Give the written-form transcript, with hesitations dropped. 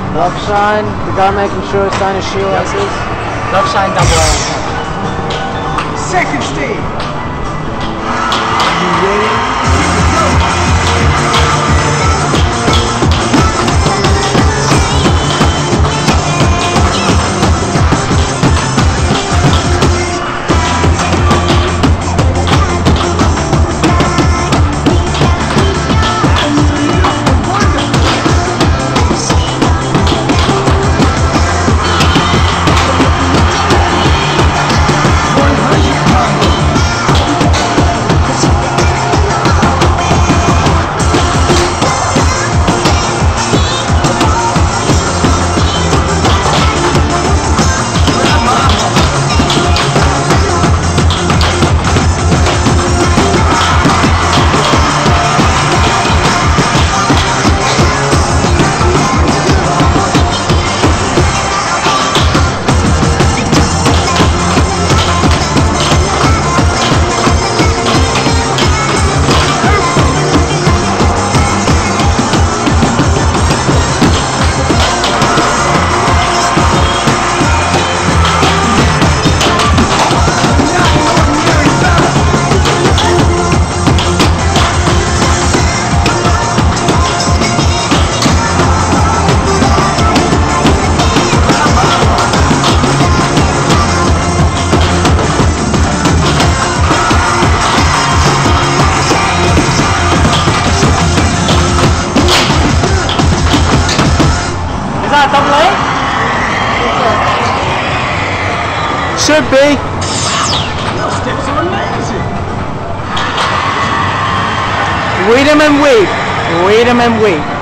Love shine, the guy making sure it's on his shield like this. Love shine double A. Second stage. Are you ready? Double A? Should be. Your steps are amazing. Read them and weep. Read them and weep.